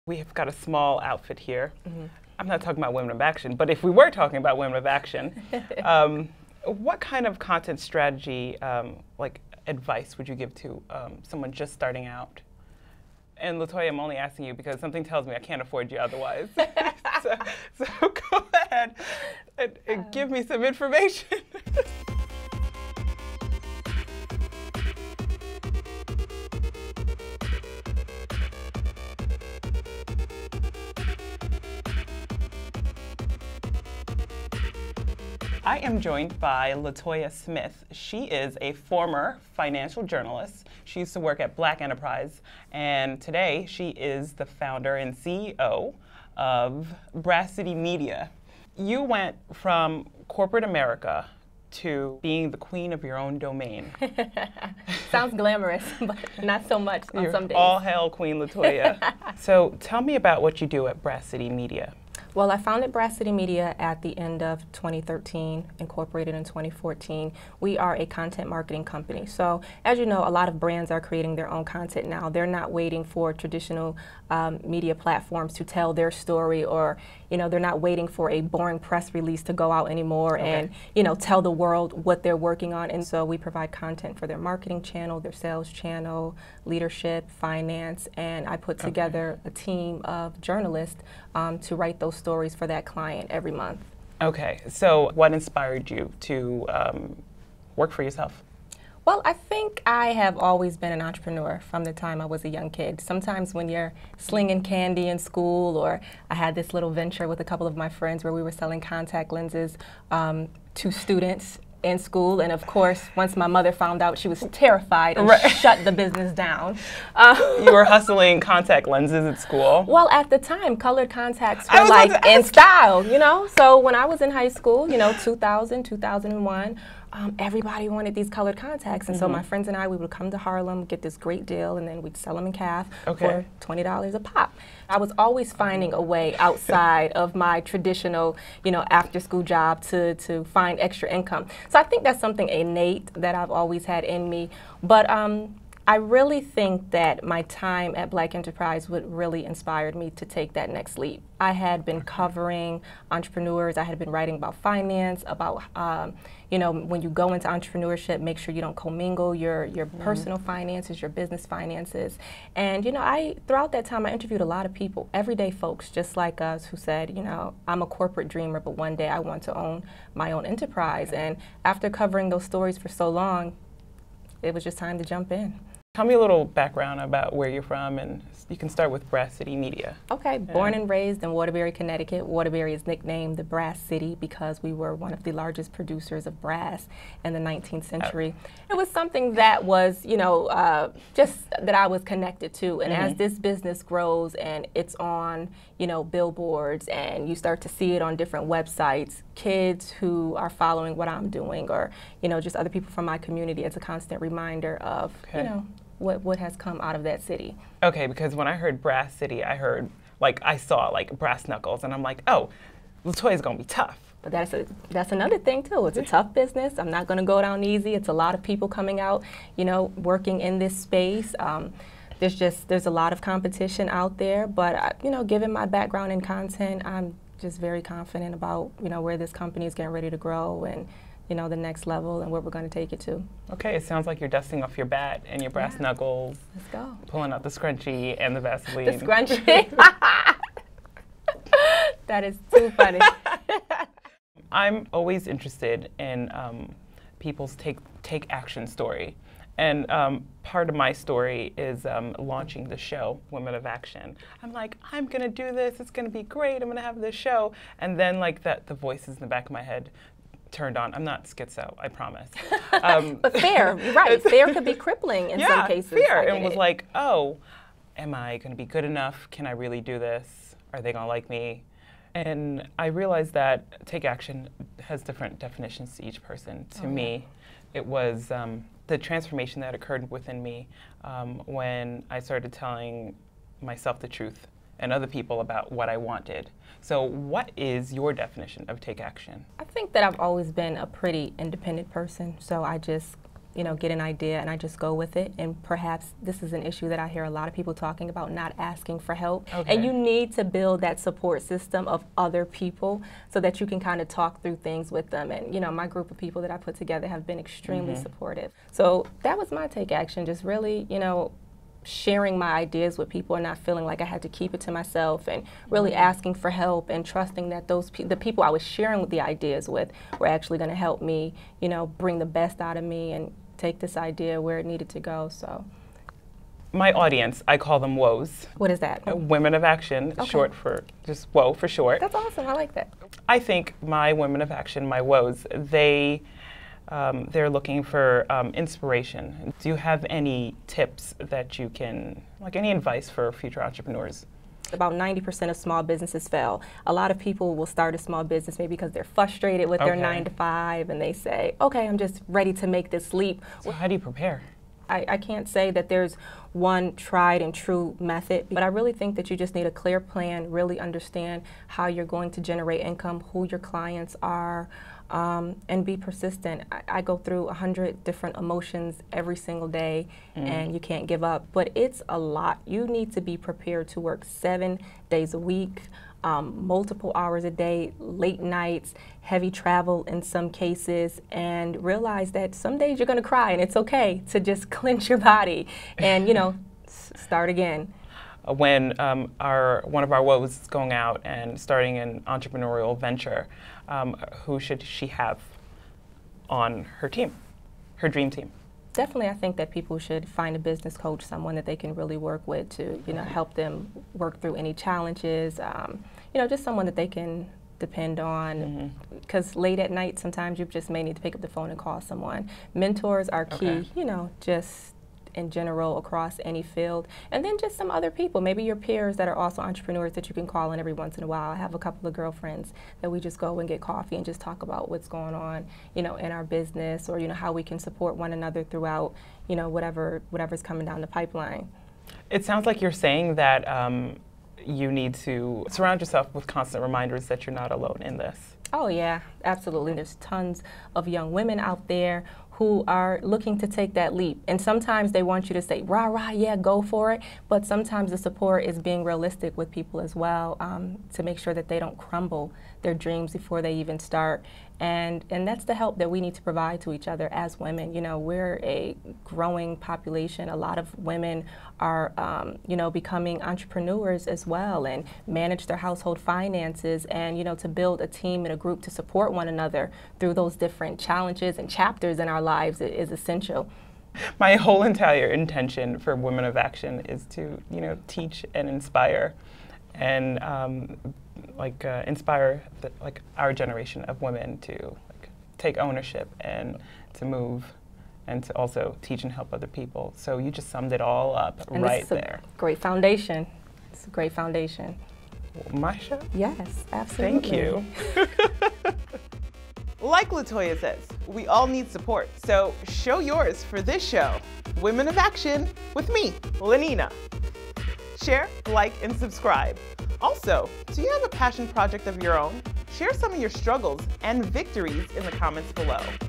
We have got a small outfit here. I'm not talking about Women of Action, but if we were talking about Women of Action, what kind of content strategy, like advice would you give to someone just starting out? And Latoya, I'm only asking you because something tells me I can't afford you otherwise. so go ahead and give me some information. I am joined by Latoya Smith. She is a former financial journalist. She used to work at Black Enterprise, and today she is the founder and CEO of Brass City Media. You went from corporate America to being the queen of your own domain. Sounds glamorous, but not so much on some days. All hail Queen Latoya. So tell me about what you do at Brass City Media. Well, I founded Brass City Media at the end of 2013, incorporated in 2014. We are a content marketing company. So, as you know, a lot of brands are creating their own content now. They're not waiting for traditional media platforms to tell their story, or, they're not waiting for a boring press release to go out anymore and, tell the world what they're working on. And so we provide content for their marketing channel, their sales channel, leadership, finance, and I put together a team of journalists to write those stories for that client every month. Okay, so what inspired you to work for yourself? Well, I think I have always been an entrepreneur from the time I was a young kid. Sometimes when you're slinging candy in school, or I had this little venture with a couple of my friends where we were selling contact lenses to students in school, and of course, once my mother found out, she was terrified and shut the business down. You were hustling contact lenses at school? Well, at the time, colored contacts were like in style, So when I was in high school, 2000, 2001, everybody wanted these colored contacts, and so my friends and I, we would come to Harlem, get this great deal, and then we'd sell them in calf for $20 a pop. I was always finding a way outside of my traditional, after-school job to find extra income. So I think that's something innate that I've always had in me. But I really think that my time at Black Enterprise would really inspired me to take that next leap. I had been covering entrepreneurs. I had been writing about finance, about when you go into entrepreneurship, make sure you don't commingle your personal finances, your business finances. And throughout that time, I interviewed a lot of people, everyday folks just like us, who said, I'm a corporate dreamer, but one day I want to own my own enterprise. And after covering those stories for so long, it was just time to jump in. Tell me a little background about where you're from, and you can start with Brass City Media. Okay, born and raised in Waterbury, Connecticut. Waterbury is nicknamed the Brass City because we were one of the largest producers of brass in the 19th century. It was something that was, just that I was connected to. And as this business grows and it's on, billboards, and you start to see it on different websites, kids who are following what I'm doing, or, just other people from my community, it's a constant reminder of, what has come out of that city. Okay, because when I heard Brass City, I saw brass knuckles, and I'm like, oh, Latoya's gonna be tough. But that's another thing too. It's a tough business. I'm not gonna go down easy. It's a lot of people coming out, working in this space. There's a lot of competition out there, but given my background in content, I'm just very confident about where this company is getting ready to grow, and the next level, and where we're going to take it to. Okay, it sounds like you're dusting off your bat and your brass knuckles. Let's go. Pulling out the scrunchie and the Vaseline. The scrunchie. That is too funny. I'm always interested in people's take action story. And part of my story is launching the show, Women of Action. I'm like, I'm gonna do this, it's gonna be great, I'm gonna have this show. And then the voices in the back of my head turned on. I'm not schizo, I promise. But fear, right? Fear could be crippling in some cases. Fear, and was like, oh, am I going to be good enough? Can I really do this? Are they going to like me? And I realized that take action has different definitions to each person. To me, it was the transformation that occurred within me when I started telling myself the truth and other people about what I wanted. So what is your definition of take action? I think that I've always been a pretty independent person, so I just get an idea and I just go with it. And perhaps this is an issue that I hear a lot of people talking about, not asking for help. Okay. And you need to build that support system of other people so that you can kind of talk through things with them. And, my group of people that I put together have been extremely supportive. So that was my take action, just really, sharing my ideas with people and not feeling like I had to keep it to myself, and really asking for help and trusting that the people I was sharing the ideas with were actually going to help me, bring the best out of me and take this idea where it needed to go. So my audience, I call them WOAs. What is that? Women of Action, Okay. short for just WO for short. That's awesome. I like that. I think my Women of Action, my WOAs, they're looking for inspiration. Do you have any tips that you can, any advice for future entrepreneurs? About 90% of small businesses fail. A lot of people will start a small business maybe because they're frustrated with their 9 to 5 and they say, okay, I'm just ready to make this leap. So how do you prepare? I can't say that there's one tried and true method, but I really think that you just need a clear plan, really understand how you're going to generate income, who your clients are, and be persistent. I go through 100 different emotions every single day, and you can't give up. But it's a lot. You need to be prepared to work 7 days a week, multiple hours a day, late nights, heavy travel in some cases, and realize that some days you're going to cry, and it's okay to just clench your body and, start again. When one of our woes is going out and starting an entrepreneurial venture, who should she have on her team, her dream team? Definitely, I think that people should find a business coach, someone that they can really work with to, help them work through any challenges. Just someone that they can depend on. Because late at night, sometimes you just may need to pick up the phone and call someone. Mentors are key. Okay. Just in general across any field, and then just some other people, maybe your peers that are also entrepreneurs that you can call in every once in a while. I have a couple of girlfriends that we just go and get coffee and just talk about what's going on, in our business, or how we can support one another throughout, whatever's coming down the pipeline. It sounds like you're saying that you need to surround yourself with constant reminders that you're not alone in this. Oh yeah, absolutely. There's tons of young women out there who are looking to take that leap. And sometimes they want you to say, rah, rah, yeah, go for it. But sometimes the support is being realistic with people as well, to make sure that they don't crumble their dreams before they even start. And that's the help that we need to provide to each other as women. We're a growing population. A lot of women are, becoming entrepreneurs as well and manage their household finances, and, to build a team and a group to support one another through those different challenges and chapters in our lives is essential. My whole entire intention for Women of Action is to, teach and inspire, and inspire our generation of women to take ownership and to move, and to also teach and help other people. So you just summed it all up and right this is there. A great foundation. It's a great foundation. My show? Yes, absolutely. Thank you. Like LaToya says, we all need support, so show yours for this show, Women of Action, with me, Lenina. Share, like, and subscribe. Also, do you have a passion project of your own? Share some of your struggles and victories in the comments below.